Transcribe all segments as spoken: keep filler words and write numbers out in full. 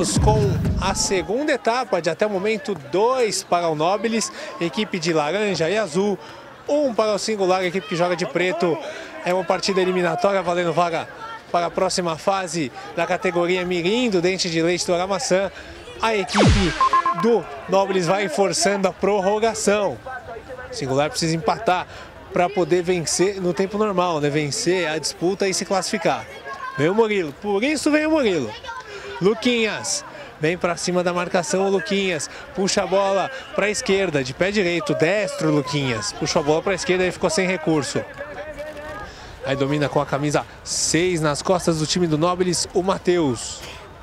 Vamos com a segunda etapa de até o momento dois para o Nobles, equipe de laranja e azul, um para o singular, equipe que joga de preto. É uma partida eliminatória valendo vaga para a próxima fase da categoria Mirim do Dente de Leite do Aramaçã. A equipe do Nobles vai forçando a prorrogação. O singular precisa empatar para poder vencer no tempo normal, né? Vencer a disputa e se classificar. Vem o Murilo, por isso vem o Murilo. Luquinhas, vem para cima da marcação o Luquinhas, puxa a bola para a esquerda, de pé direito, destro Luquinhas, puxa a bola para a esquerda e ficou sem recurso. Aí domina com a camisa seis nas costas do time do Nobles, o Matheus.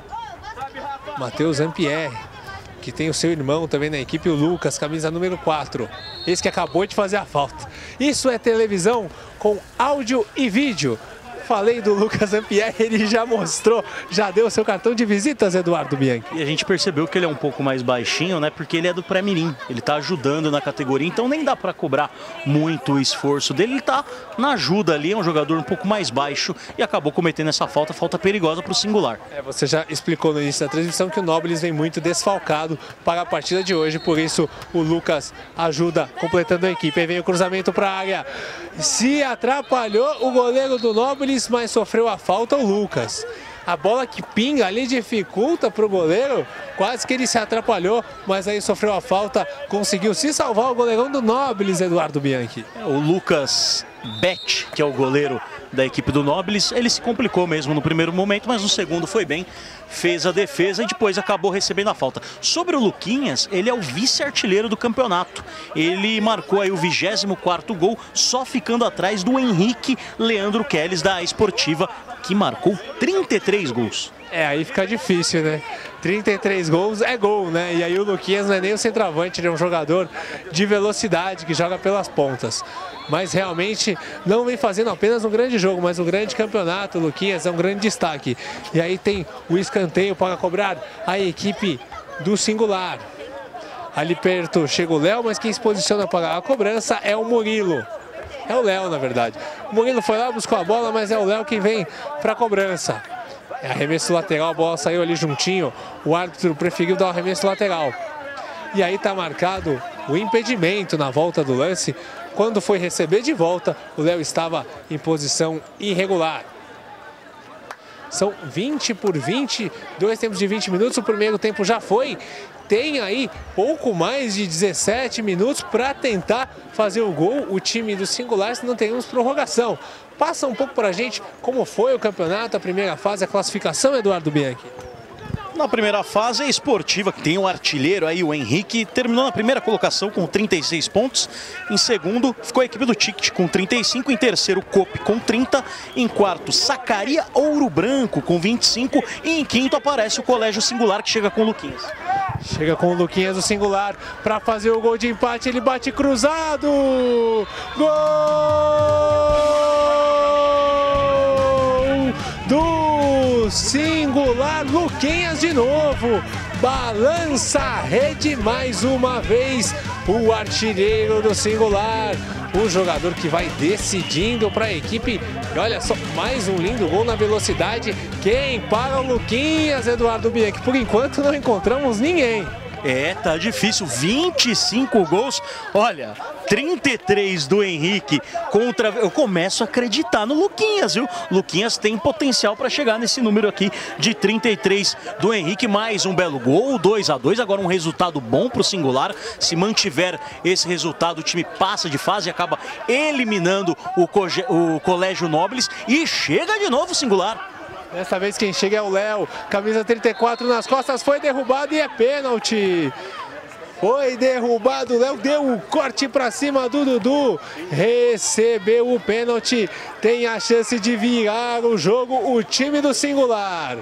Matheus Ampierre, que tem o seu irmão também na equipe, o Lucas, camisa número quatro. Esse que acabou de fazer a falta. Isso é televisão com áudio e vídeo. Falei do Lucas Ampierre, ele já mostrou, já deu o seu cartão de visitas, Eduardo Bianchi. E a gente percebeu que ele é um pouco mais baixinho, né? Porque ele é do pré-mirim, ele tá ajudando na categoria, então nem dá para cobrar muito o esforço dele. Ele tá na ajuda ali, é um jogador um pouco mais baixo e acabou cometendo essa falta, falta perigosa para o singular. É, você já explicou no início da transmissão que o Nobles vem muito desfalcado para a partida de hoje, por isso o Lucas ajuda completando a equipe. Aí vem o cruzamento para a área, se atrapalhou o goleiro do Nobles, mas sofreu a falta o Lucas. A bola que pinga ali dificulta para o goleiro, quase que ele se atrapalhou, mas aí sofreu a falta, conseguiu se salvar o goleirão do Nobles, Eduardo Bianchi. O Lucas Bet, que é o goleiro da equipe do Nobles, ele se complicou mesmo no primeiro momento, mas no segundo foi bem, fez a defesa e depois acabou recebendo a falta. Sobre o Luquinhas, ele é o vice-artilheiro do campeonato. Ele marcou aí o vigésimo quarto gol, só ficando atrás do Henrique Leandro Queles da Esportiva, que marcou trinta e três gols. É, aí fica difícil, né? trinta e três gols é gol, né? E aí o Luquinhas não é nem o centroavante, ele é um jogador de velocidade que joga pelas pontas. Mas realmente não vem fazendo apenas um grande jogo, mas um grande campeonato. O Luquinhas é um grande destaque. E aí tem o escanteio para cobrar a equipe do singular. Ali perto chega o Léo, mas quem se posiciona para a cobrança é o Murilo. É o Léo, na verdade. O Murilo foi lá, buscou a bola, mas é o Léo quem vem para a cobrança. É arremesso lateral, a bola saiu ali juntinho, o árbitro preferiu dar o arremesso lateral. E aí está marcado o impedimento na volta do lance. Quando foi receber de volta, o Léo estava em posição irregular. São vinte por vinte, dois tempos de vinte minutos, o primeiro tempo já foi. Tem aí pouco mais de dezessete minutos para tentar fazer o gol, o time do singular, se não teremos prorrogação. Passa um pouco para a gente como foi o campeonato, a primeira fase, a classificação, Eduardo Bianchi. Na primeira fase, a Esportiva, que tem o artilheiro aí, o Henrique, terminou na primeira colocação com trinta e seis pontos. Em segundo, ficou a equipe do Ticket com trinta e cinco. Em terceiro, Cope com trinta. Em quarto, Sacaria Ouro Branco com vinte e cinco. E em quinto aparece o Colégio Singular, que chega com o Luquinhas. Chega com o Luquinhas do singular para fazer o gol de empate. Ele bate cruzado. Gol do singular. Luquinhas de novo. Balança a rede mais uma vez. O artilheiro do singular. O jogador que vai decidindo para a equipe. E olha só, mais um lindo gol na velocidade. Quem para o Luquinhas, Eduardo Bianchi? Por enquanto não encontramos ninguém. É, tá difícil, vinte e cinco gols, olha, trinta e três do Henrique contra... Eu começo a acreditar no Luquinhas, viu? Luquinhas tem potencial para chegar nesse número aqui de trinta e três do Henrique, mais um belo gol, dois a dois, agora um resultado bom para o singular. Se mantiver esse resultado, o time passa de fase e acaba eliminando o, Coge... o Colégio Nobles e chega de novo o singular. Dessa vez quem chega é o Léo, camisa trinta e quatro nas costas, foi derrubado e é pênalti. Foi derrubado, o Léo deu um corte para cima do Dudu, recebeu o pênalti, tem a chance de virar o jogo o time do singular.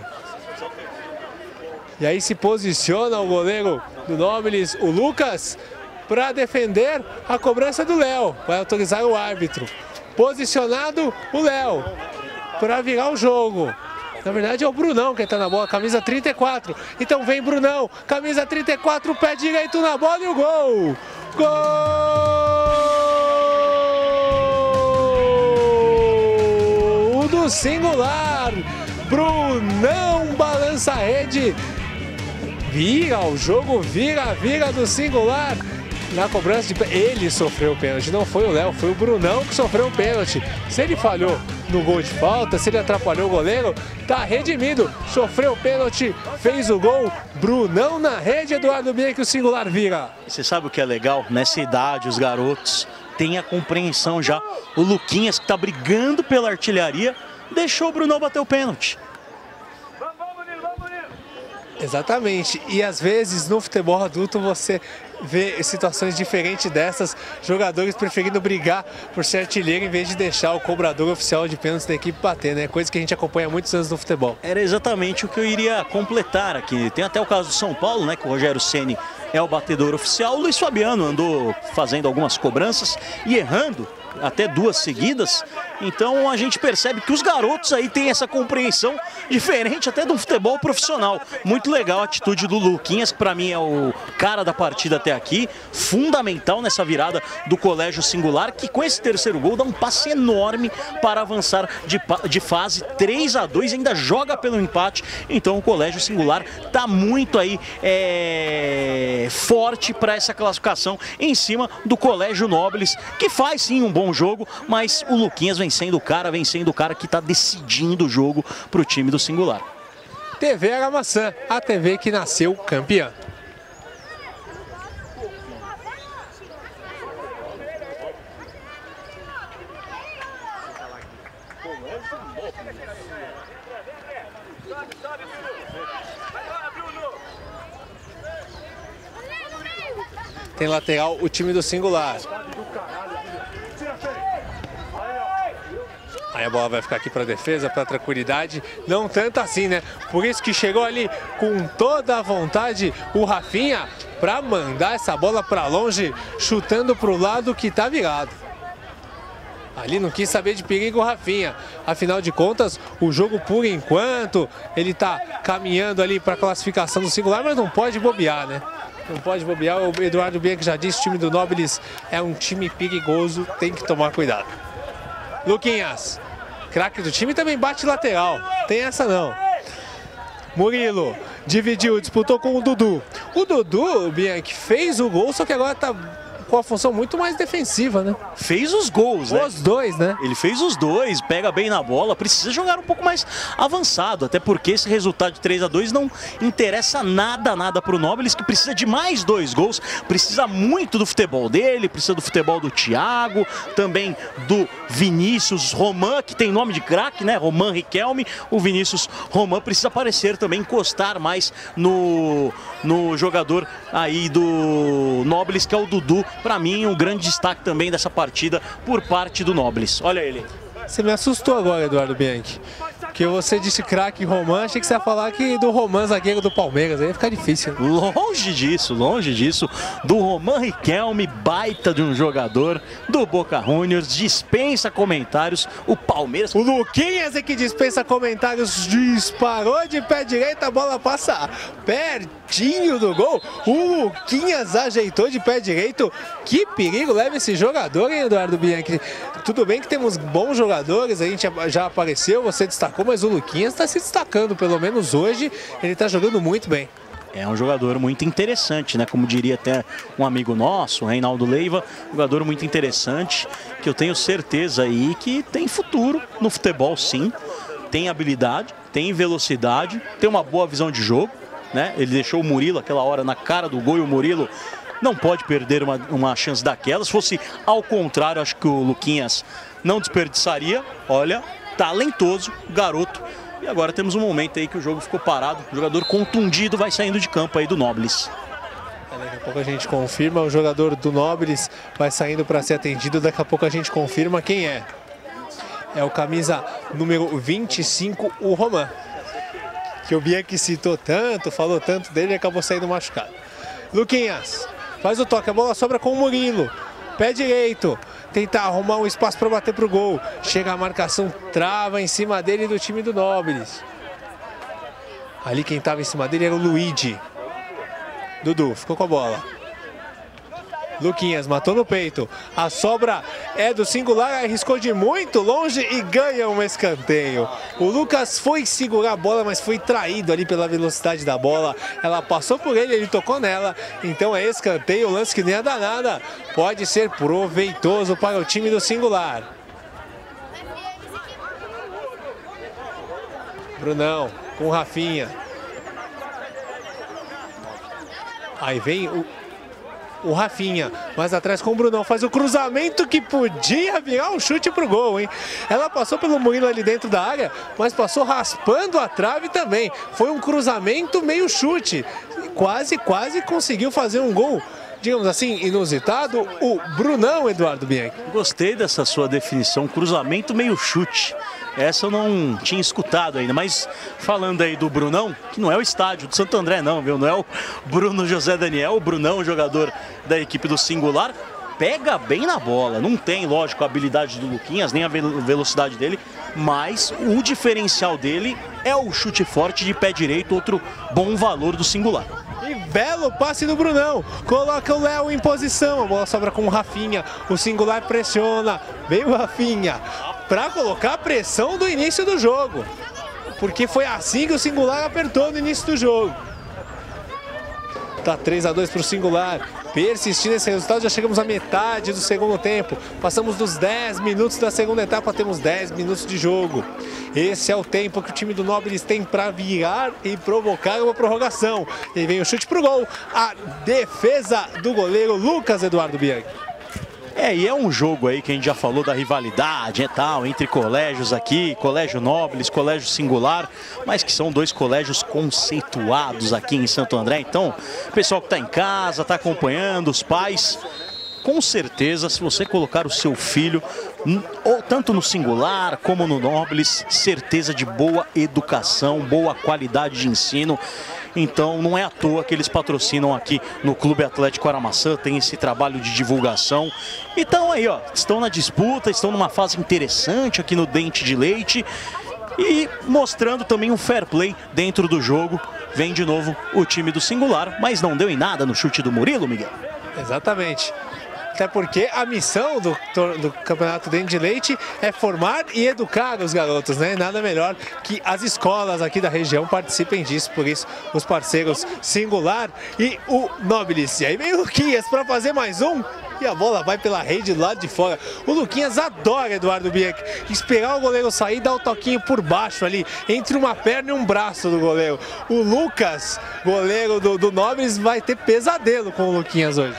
E aí se posiciona o goleiro do Nobles, o Lucas, para defender a cobrança do Léo, vai autorizar o árbitro. Posicionado o Léo, para virar o jogo. Na verdade é o Brunão que está na bola, camisa trinta e quatro. Então vem Brunão, camisa trinta e quatro, pé direito na bola e o gol! Gol do singular! Brunão balança a rede Vira, o jogo vira, vira do Singular. Na cobrança de ele sofreu o pênalti, não foi o Léo, foi o Brunão que sofreu o pênalti. Se ele falhou no gol de falta, se ele atrapalhou o goleiro, tá redimido. Sofreu o pênalti, fez o gol. Brunão na rede, Eduardo Bianchi, o Singular vira. Você sabe o que é legal? Nessa idade, os garotos têm a compreensão já. O Luquinhas, que tá brigando pela artilharia, deixou o Brunão bater o pênalti. Exatamente, e às vezes no futebol adulto você vê situações diferentes dessas, jogadores preferindo brigar por ser artilheiro em vez de deixar o cobrador oficial de pênaltis da equipe bater, né? Coisa que a gente acompanha há muitos anos no futebol. Era exatamente o que eu iria completar aqui. Tem até o caso do São Paulo, né? Que o Rogério Ceni é o batedor oficial. O Luiz Fabiano andou fazendo algumas cobranças e errando até duas seguidas. Então a gente percebe que os garotos aí têm essa compreensão diferente até do futebol profissional. Muito legal a atitude do Luquinhas, que para mim é o cara da partida até aqui, fundamental nessa virada do Colégio Singular, que com esse terceiro gol dá um passe enorme para avançar de, de fase três a dois, ainda joga pelo empate. Então o Colégio Singular está muito aí é, forte para essa classificação em cima do Colégio Nobles, que faz sim um bom jogo, mas o Luquinhas vem sendo o cara, vem sendo o cara que está decidindo o jogo para o time do Singular. T V Aramaçã, a T V que nasceu campeã. Tem lateral o time do Singular. Aí a bola vai ficar aqui para defesa, para tranquilidade, não tanto assim, né? Por isso que chegou ali com toda a vontade o Rafinha para mandar essa bola para longe, chutando para o lado que tá virado. Ali não quis saber de perigo o Rafinha. Afinal de contas, o jogo por enquanto, ele tá caminhando ali para a classificação do Singular, mas não pode bobear, né? Não pode bobear, o Eduardo Bianchi já disse, o time do Nobles é um time perigoso, tem que tomar cuidado. Luquinhas, craque do time, também bate lateral, tem essa não. Murilo, dividiu, disputou com o Dudu. O Dudu, Bianchi, fez o gol, só que agora tá com a função muito mais defensiva, né? Fez os gols, né? Os dois, né? Ele fez os dois, pega bem na bola, precisa jogar um pouco mais avançado, até porque esse resultado de três a dois não interessa nada, nada pro Nobles, que precisa de mais dois gols, precisa muito do futebol dele, precisa do futebol do Thiago, também do Vinícius Roman, que tem nome de craque, né? Roman Riquelme, o Vinícius Roman precisa aparecer também, encostar mais no, no jogador aí do Nobles, que é o Dudu. Para mim, um grande destaque também dessa partida por parte do Nobles. Olha ele. Você me assustou agora, Eduardo Bianchi. Porque você disse craque Roman, achei que você ia falar que do Roman, zagueiro do Palmeiras. Aí ia ficar difícil. Longe disso, longe disso. Do Roman Riquelme, baita de um jogador do Boca Juniors, dispensa comentários. O Palmeiras... O Luquinhas é que dispensa comentários, disparou de pé direito, a bola passa pertinho do gol. O Luquinhas ajeitou de pé direito. Que perigo leva esse jogador, hein, Eduardo Bianchi? Tudo bem que temos bons jogadores, a gente já apareceu, você destacou, mas o Luquinhas está se destacando, pelo menos hoje, ele está jogando muito bem. É um jogador muito interessante, né? Como diria até um amigo nosso, o Reinaldo Leiva, jogador muito interessante, que eu tenho certeza aí que tem futuro no futebol, sim. Tem habilidade, tem velocidade, tem uma boa visão de jogo, né? Ele deixou o Murilo aquela hora na cara do gol e o Murilo não pode perder uma, uma chance daquela. Se fosse ao contrário, acho que o Luquinhas não desperdiçaria. Olha, talentoso, garoto. E agora temos um momento aí que o jogo ficou parado. O jogador contundido vai saindo de campo aí do Nobles. Daqui a pouco a gente confirma, o jogador do Nobles vai saindo para ser atendido. Daqui a pouco a gente confirma quem é. É o camisa número vinte e cinco, o Roman. Que o Bianchi citou tanto, falou tanto dele e acabou saindo machucado. Luquinhas faz o toque, a bola sobra com o Murilo. Pé direito, tentar arrumar um espaço para bater pro gol. Chega a marcação, trava em cima dele do time do Nobles. Ali quem estava em cima dele era o Luigi. Dudu, ficou com a bola. Luquinhas matou no peito. A sobra é do Singular, arriscou de muito longe e ganha um escanteio. O Lucas foi segurar a bola, mas foi traído ali pela velocidade da bola. Ela passou por ele, ele tocou nela. Então é escanteio, lance que nem ia dar nada. Pode ser proveitoso para o time do Singular. Brunão com o Rafinha. Aí vem o... O Rafinha, mais atrás com o Brunão, faz o cruzamento que podia virar um chute pro gol, hein? Ela passou pelo Murilo ali dentro da área, mas passou raspando a trave também. Foi um cruzamento meio chute. Quase, quase conseguiu fazer um gol, digamos assim, inusitado. O Brunão, Eduardo Bianchi. Gostei dessa sua definição, cruzamento meio chute. Essa eu não tinha escutado ainda, mas falando aí do Brunão, que não é o estádio do Santo André não, viu? Não é o Bruno José Daniel, o Brunão, jogador da equipe do Singular, pega bem na bola. Não tem, lógico, a habilidade do Luquinhas, nem a velocidade dele, mas o diferencial dele é o chute forte de pé direito, outro bom valor do Singular. E belo passe do Brunão, coloca o Léo em posição, a bola sobra com o Rafinha, o Singular pressiona, vem o Rafinha, para colocar a pressão do início do jogo, porque foi assim que o Singular apertou no início do jogo. Tá três a dois para o Singular, persistindo esse resultado, já chegamos à metade do segundo tempo, passamos dos dez minutos da segunda etapa, temos dez minutos de jogo. Esse é o tempo que o time do Nobles tem para virar e provocar uma prorrogação. E vem o chute pro gol, a defesa do goleiro Lucas Eduardo Bianchi. É, e é um jogo aí que a gente já falou da rivalidade e tal, entre colégios aqui, Colégio Nobles, Colégio Singular, mas que são dois colégios conceituados aqui em Santo André. Então, o pessoal que está em casa, está acompanhando, os pais, com certeza, se você colocar o seu filho, ou tanto no Singular como no Nobles, certeza de boa educação, boa qualidade de ensino. Então não é à toa que eles patrocinam aqui no Clube Atlético Aramaçã, tem esse trabalho de divulgação. Então aí, ó, estão na disputa, estão numa fase interessante aqui no Dente de Leite e mostrando também um fair play dentro do jogo. Vem de novo o time do Singular, mas não deu em nada no chute do Murilo, Miguel. Exatamente. Até porque a missão do, do Campeonato Dente de Leite é formar e educar os garotos, né? Nada melhor que as escolas aqui da região participem disso, por isso os parceiros Singular e o Nobles. E aí vem o Luquinhas para fazer mais um e a bola vai pela rede do lado de fora. O Luquinhas adora, Eduardo Bianchi, esperar o goleiro sair e dar o toquinho por baixo ali, entre uma perna e um braço do goleiro. O Lucas, goleiro do, do Nobles, vai ter pesadelo com o Luquinhas hoje.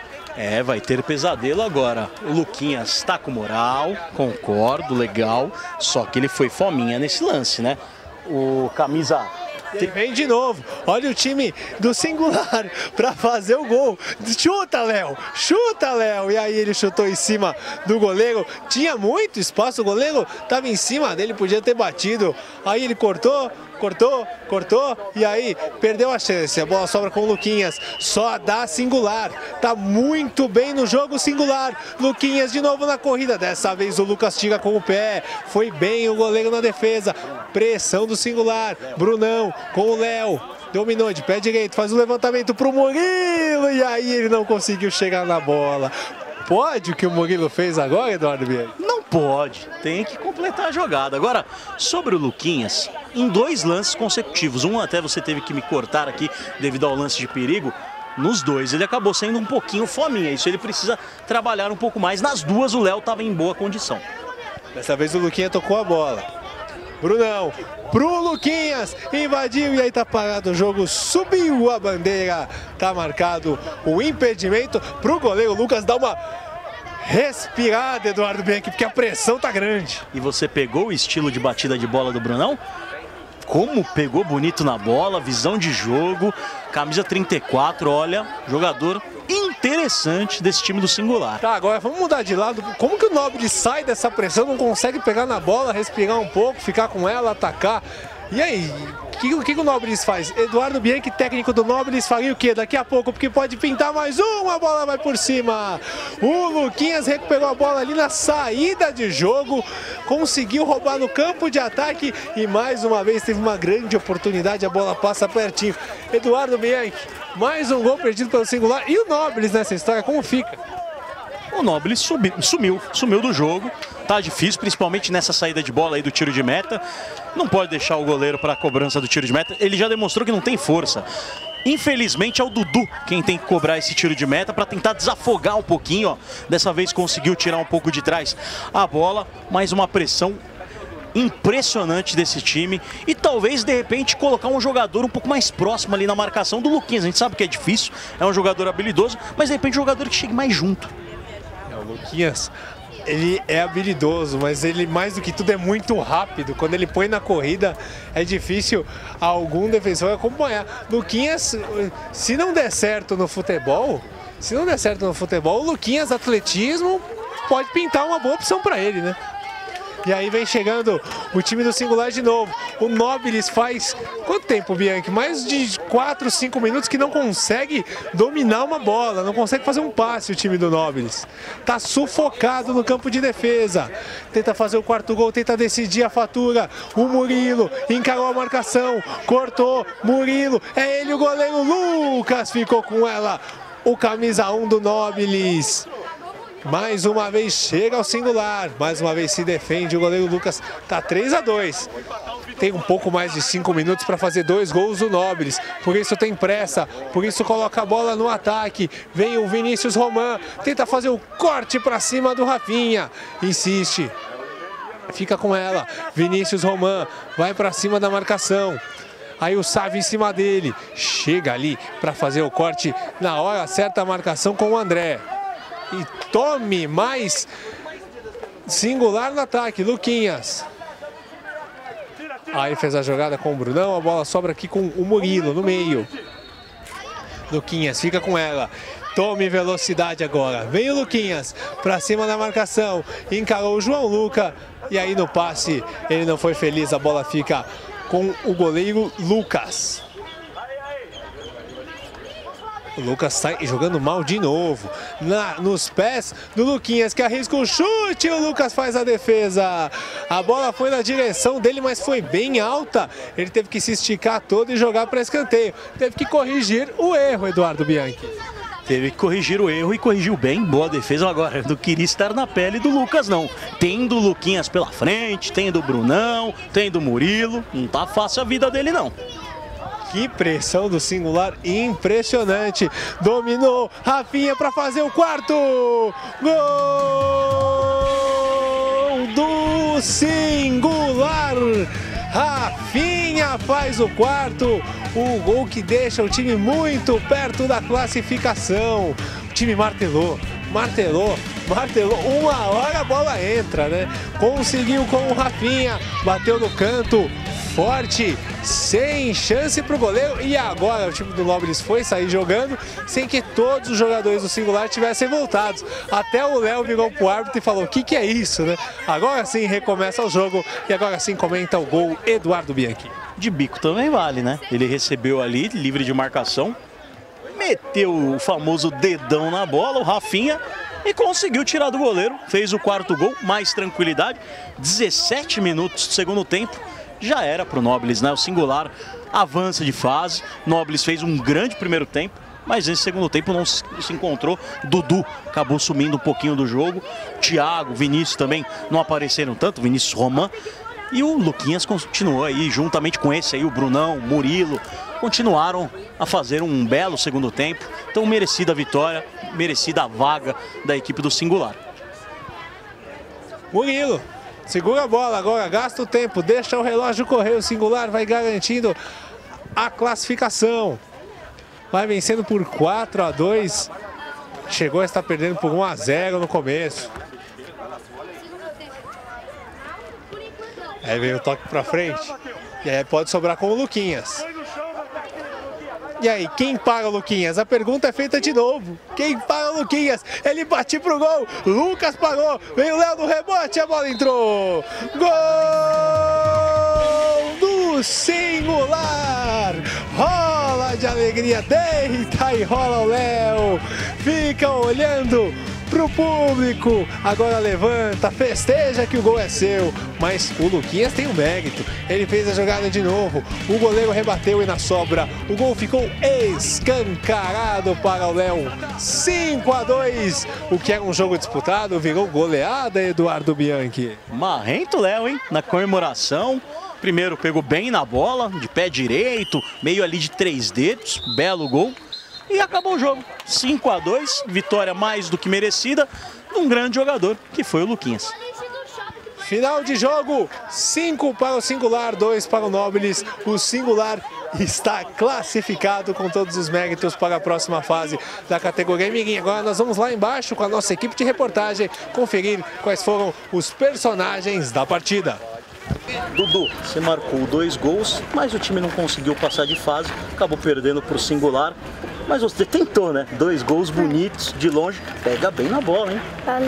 É, vai ter pesadelo agora. O Luquinhas está com moral, concordo, legal. Só que ele foi fominha nesse lance, né? O camisa... Ele vem de novo, olha o time do Singular para fazer o gol. Chuta, Léo, chuta, Léo. E aí ele chutou em cima do goleiro. Tinha muito espaço, o goleiro estava em cima dele, podia ter batido. Aí ele cortou, cortou, cortou e aí perdeu a chance. A bola sobra com o Luquinhas, só dá Singular. Tá muito bem no jogo Singular. Luquinhas de novo na corrida, dessa vez o Lucas tira com o pé. Foi bem o goleiro na defesa. Pressão do Singular. Brunão com o Léo. Dominou de pé direito, faz o levantamento pro Murilo e aí ele não conseguiu chegar na bola. Pode o que o Murilo fez agora, Eduardo Bianchi? Não pode, tem que completar a jogada. Agora, sobre o Luquinhas, em dois lances consecutivos, um até você teve que me cortar aqui devido ao lance de perigo, nos dois ele acabou sendo um pouquinho fominha, isso ele precisa trabalhar um pouco mais. Nas duas o Léo estava em boa condição. Dessa vez o Luquinhas tocou a bola. Brunão, pro Luquinhas, invadiu e aí tá parado o jogo, subiu a bandeira, tá marcado o impedimento pro goleiro Lucas dar uma respirada, Eduardo Bianchi, porque a pressão tá grande. E você pegou o estilo de batida de bola do Brunão? Como pegou bonito na bola, visão de jogo, camisa trinta e quatro, olha, jogador interessante desse time do Singular. Tá, agora vamos mudar de lado. Como que o Nobre sai dessa pressão, não consegue pegar na bola, respirar um pouco, ficar com ela, atacar? E aí, o que, que, que o Nobles faz? Eduardo Bianchi, técnico do Nobles, faria o quê? Daqui a pouco, porque pode pintar mais uma, a bola vai por cima. O Luquinhas recuperou a bola ali na saída de jogo, conseguiu roubar no campo de ataque e mais uma vez teve uma grande oportunidade, a bola passa pertinho. Eduardo Bianchi, mais um gol perdido pelo Singular. E o Nobles nessa história, como fica? O Nobles subi, sumiu, sumiu do jogo. Tá difícil, principalmente nessa saída de bola aí do tiro de meta. Não pode deixar o goleiro para a cobrança do tiro de meta. Ele já demonstrou que não tem força. Infelizmente é o Dudu quem tem que cobrar esse tiro de meta para tentar desafogar um pouquinho, ó. Dessa vez conseguiu tirar um pouco de trás a bola, mais uma pressão impressionante desse time e talvez de repente colocar um jogador um pouco mais próximo ali na marcação do Luquinhas. A gente sabe que é difícil, é um jogador habilidoso, mas de repente um jogador que chegue mais junto. É, o Luquinhas, ele é habilidoso, mas ele mais do que tudo é muito rápido. Quando ele põe na corrida é difícil algum defensor acompanhar. Luquinhas, se não der certo no futebol, se não der certo no futebol, o Luquinhas atletismo pode pintar uma boa opção para ele, né? E aí vem chegando o time do Singular de novo. O Nobles faz quanto tempo, Bianchi? Mais de quatro, cinco minutos que não consegue dominar uma bola, não consegue fazer um passe o time do Nobles. Tá sufocado no campo de defesa. Tenta fazer o quarto gol, tenta decidir a fatura. O Murilo encarou a marcação, cortou, Murilo, é ele o goleiro, Lucas ficou com ela. O camisa um do Nobles. Mais uma vez chega ao Singular, mais uma vez se defende o goleiro Lucas, tá três a dois. Tem um pouco mais de cinco minutos para fazer dois gols do Nobles, por isso tem pressa, por isso coloca a bola no ataque. Vem o Vinícius Roman, tenta fazer o corte para cima do Rafinha, insiste, fica com ela, Vinícius Roman vai para cima da marcação. Aí o Sávio em cima dele, chega ali para fazer o corte na hora certa, a marcação com o André. E tome mais Singular no ataque, Luquinhas. Aí fez a jogada com o Brunão, a bola sobra aqui com o Murilo no meio. Luquinhas fica com ela. Tome velocidade agora. Vem o Luquinhas para cima da marcação. Encarou o João Luca. E aí no passe ele não foi feliz, a bola fica com o goleiro Lucas. O Lucas sai jogando mal de novo, Na, nos pés do Luquinhas, que arrisca o chute, o Lucas faz a defesa. A bola foi na direção dele, mas foi bem alta. Ele teve que se esticar todo e jogar para escanteio. Teve que corrigir o erro, Eduardo Bianchi. Teve que corrigir o erro e corrigiu bem, boa defesa. Agora, não queria estar na pele do Lucas, não. Tem do Luquinhas pela frente, tem do Brunão, tem do Murilo. Não tá fácil a vida dele, não. Que pressão do Singular, impressionante. Dominou, Rafinha para fazer o quarto. Gol do Singular. Rafinha faz o quarto. O gol que deixa o time muito perto da classificação. O time martelou, martelou, martelou. Uma hora a bola entra, né? Conseguiu com o Rafinha, bateu no canto. Forte, sem chance para o goleiro. E agora o time do Nobles foi sair jogando sem que todos os jogadores do Singular tivessem voltados. Até o Léo virou para o árbitro e falou: o que, que é isso, né? Agora sim recomeça o jogo e agora sim comenta o gol Eduardo Bianchi. De bico também vale, né? Ele recebeu ali, livre de marcação, meteu o famoso dedão na bola, o Rafinha, e conseguiu tirar do goleiro. Fez o quarto gol, mais tranquilidade. dezessete minutos do segundo tempo. Já era para o Nobles, né? O Singular avança de fase. Nobles fez um grande primeiro tempo, mas nesse segundo tempo não se encontrou. Dudu acabou sumindo um pouquinho do jogo. Thiago, Vinícius também não apareceram tanto, Vinícius Roman. E o Luquinhas continuou aí, juntamente com esse aí, o Brunão, Murilo, continuaram a fazer um belo segundo tempo. Então merecida a vitória, merecida a vaga da equipe do Singular. Murilo segura a bola agora, gasta o tempo, deixa o relógio correr, o Singular vai garantindo a classificação. Vai vencendo por quatro a dois, chegou a estar perdendo por um a zero no começo. Aí veio o toque pra frente, e aí pode sobrar com o Luquinhas. E aí, quem paga o Luquinhas? A pergunta é feita de novo. Quem paga o Luquinhas? Ele bate pro gol. Lucas pagou. Vem o Léo no rebote. A bola entrou. Gol do o singular. Rola de alegria, deita e rola o Léo. Fica olhando pro público, agora levanta, festeja que o gol é seu, mas o Luquinhas tem um mérito, ele fez a jogada de novo, o goleiro rebateu e na sobra, o gol ficou escancarado para o Léo, cinco a dois, o que era um jogo disputado virou goleada, Eduardo Bianchi. Marrento Léo, hein, na comemoração. Primeiro pegou bem na bola, de pé direito, meio ali de três dedos, belo gol. E acabou o jogo, cinco a dois, vitória mais do que merecida de um grande jogador, que foi o Luquinhas. Final de jogo, cinco para o singular, dois para o Nobles. O singular está classificado com todos os méritos para a próxima fase da categoria Mirim. Agora nós vamos lá embaixo com a nossa equipe de reportagem conferir quais foram os personagens da partida. Dudu, você marcou dois gols, mas o time não conseguiu passar de fase, acabou perdendo para o singular. Mas você tentou, né? Dois gols bonitos, de longe, pega bem na bola, hein? Valeu.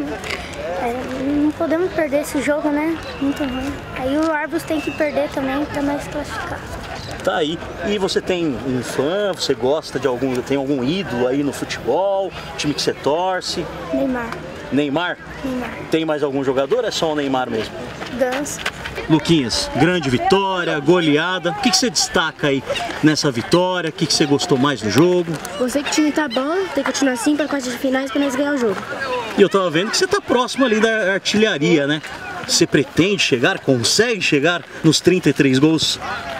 É, não podemos perder esse jogo, né? Muito ruim. Aí o Arbus tem que perder também para nós classificar. Tá aí. E você tem um fã, você gosta de algum, tem algum ídolo aí no futebol, time que você torce? Neymar. Neymar? Neymar. Tem mais algum jogador ou é só o Neymar mesmo? Dança. Luquinhas, grande vitória, goleada. O que, que você destaca aí nessa vitória? O que, que você gostou mais do jogo? Gostei que o time tá bom, tem que continuar assim para quartas de finais para nós ganhar o jogo. E eu tava vendo que você tá próximo ali da artilharia, né? Você pretende chegar, consegue chegar nos trinta e três gols?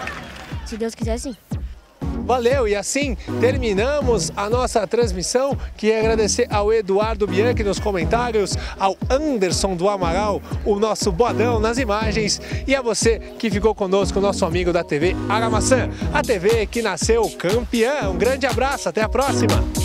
Se Deus quiser, sim. Valeu, e assim terminamos a nossa transmissão. Queria agradecer ao Eduardo Bianchi nos comentários, ao Anderson do Amaral, o nosso bodão nas imagens, e a você que ficou conosco, nosso amigo da T V Aramaçã, a T V que nasceu campeã. Um grande abraço, até a próxima!